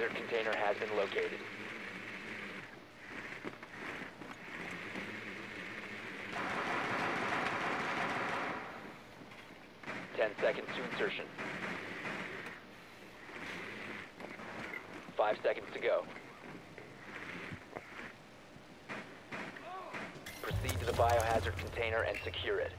biohazard container has been located. Ten seconds to insertion. 5 seconds to go. Proceed to the biohazard container and secure it.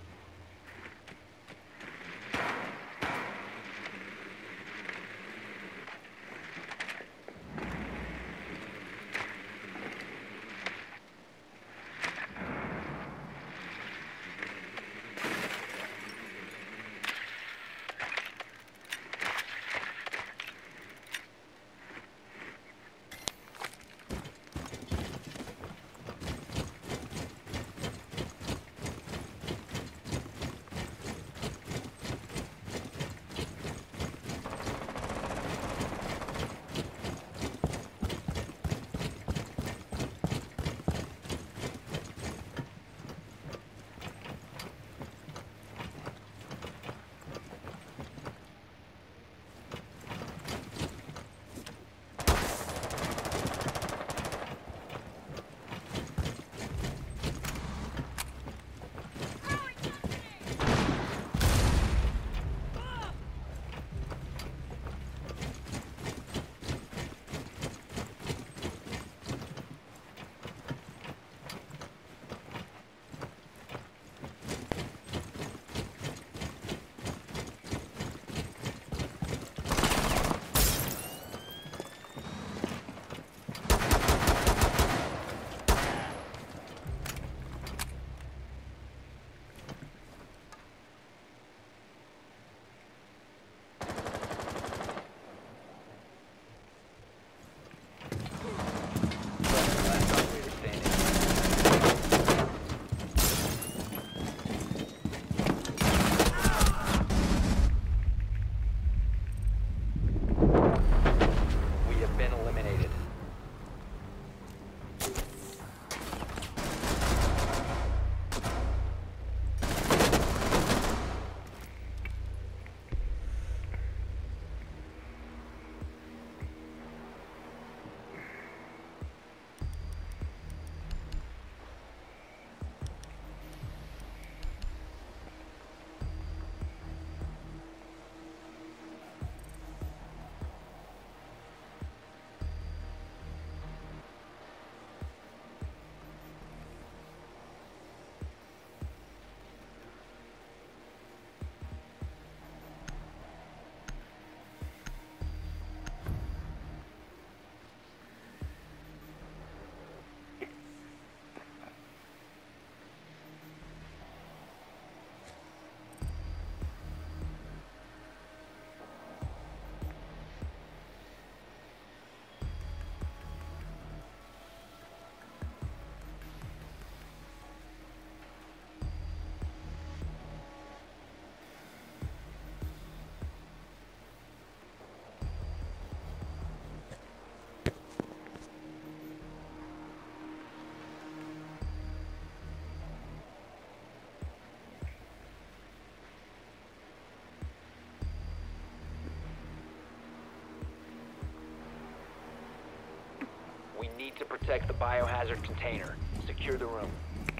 We need to protect the biohazard container. Secure the room.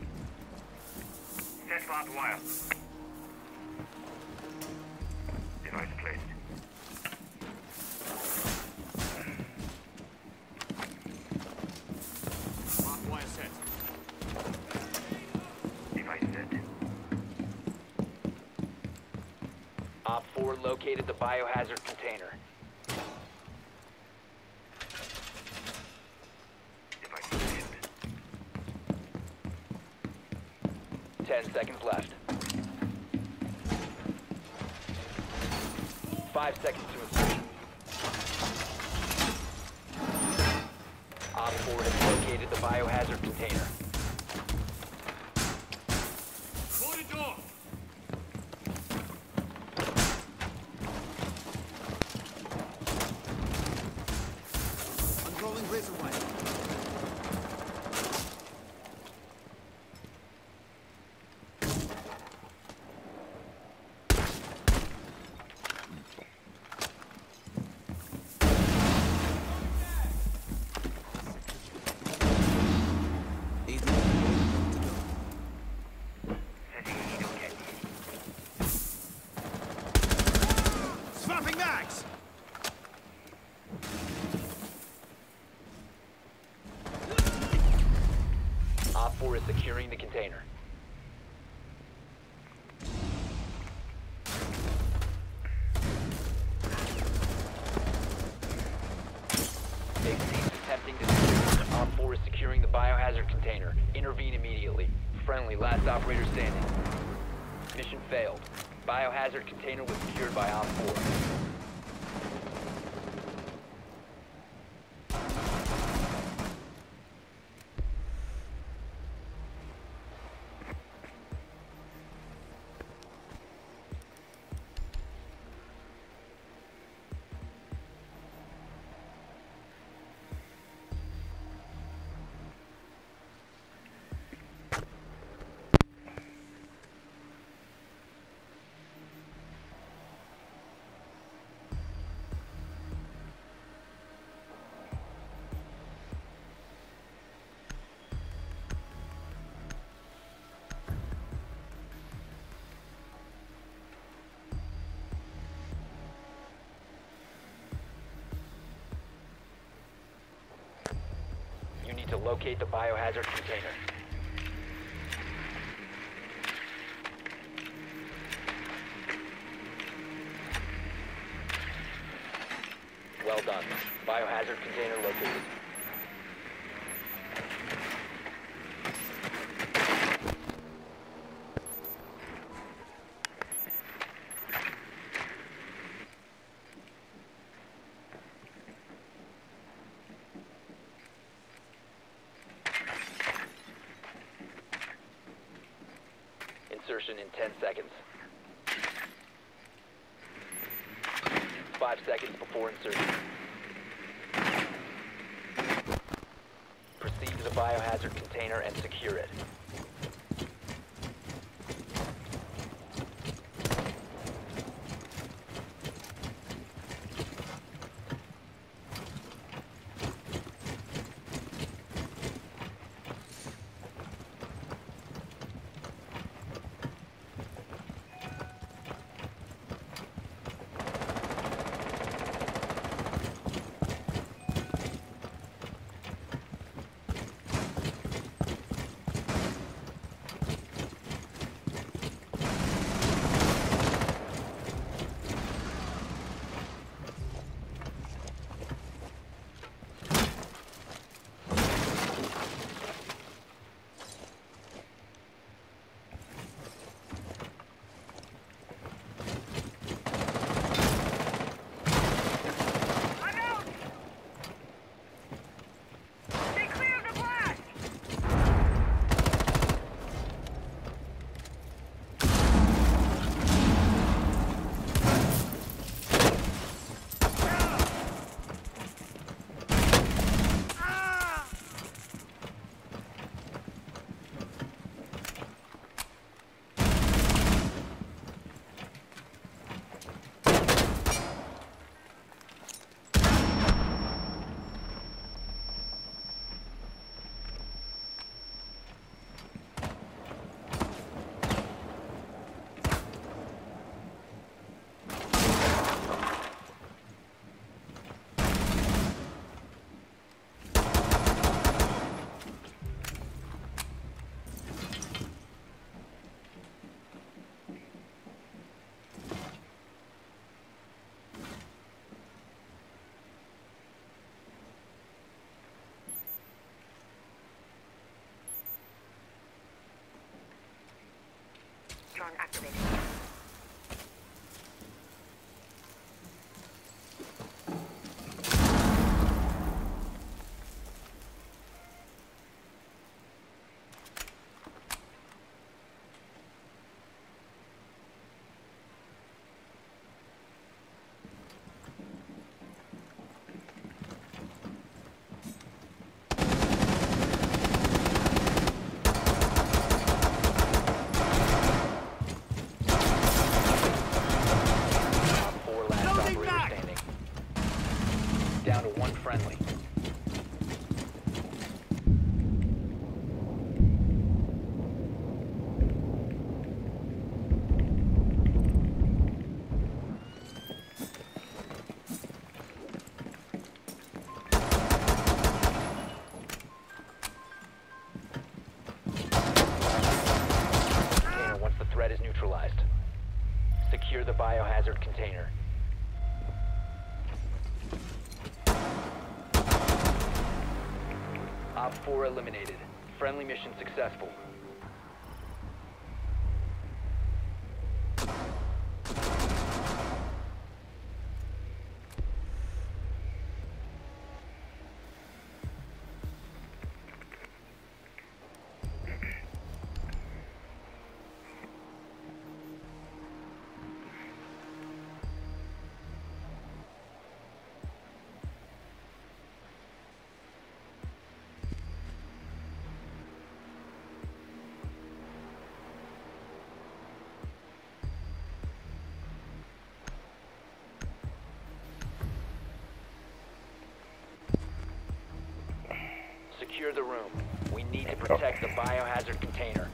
Set barbed wire. Device placed. Barbed wire set. Device set. Op 4 located the biohazard container. 10 seconds left. 5 seconds to insertion. Op 4 has located the biohazard container. Boarded door! Unrolling razor wire. 4 is securing the container. They've ceased attempting to secure. Op 4 is securing the biohazard container. Intervene immediately. Friendly, last operator standing. Mission failed. Biohazard container was secured by Op 4. You need to locate the biohazard container. Well done. Biohazard container located. Insertion in 10 seconds. 5 seconds before insertion. Proceed to the biohazard container and secure it. Drone activated. neutralized. Secure the biohazard container. Op 4 eliminated. Friendly mission successful. Secure the room. We need to protect the biohazard container.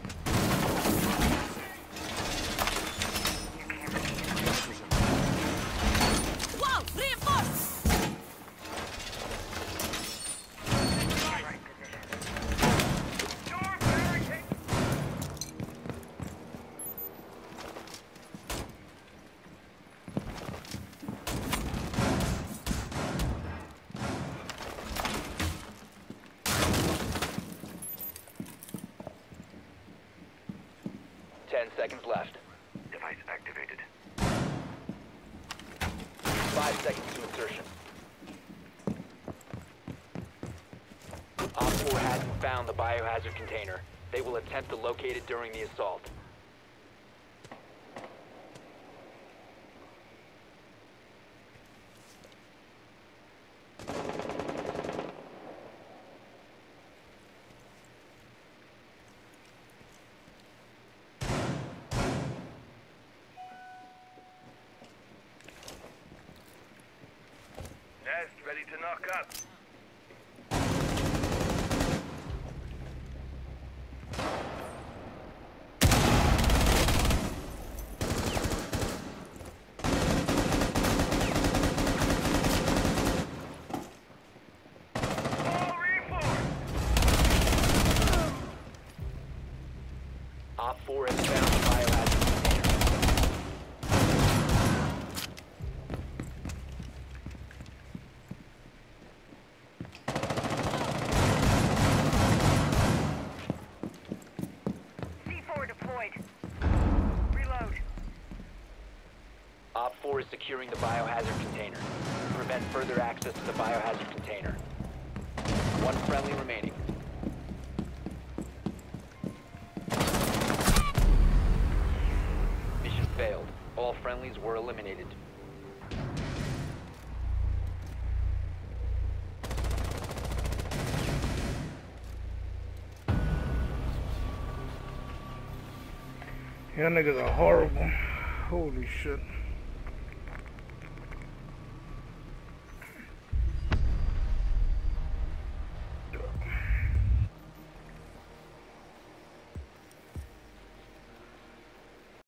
Wow! Reinforced! 10 seconds left. Device activated. 5 seconds to insertion. Op 4 hasn't found the biohazard container. They will attempt to locate it during the assault. Nest ready to knock up. Op 4 has found the biohazard container. C4 deployed. Reload. Op 4 is securing the biohazard container. Prevent further access to the biohazard container. One friendly remaining. Mission failed. All friendlies were eliminated. Y'all niggas are horrible. Holy shit.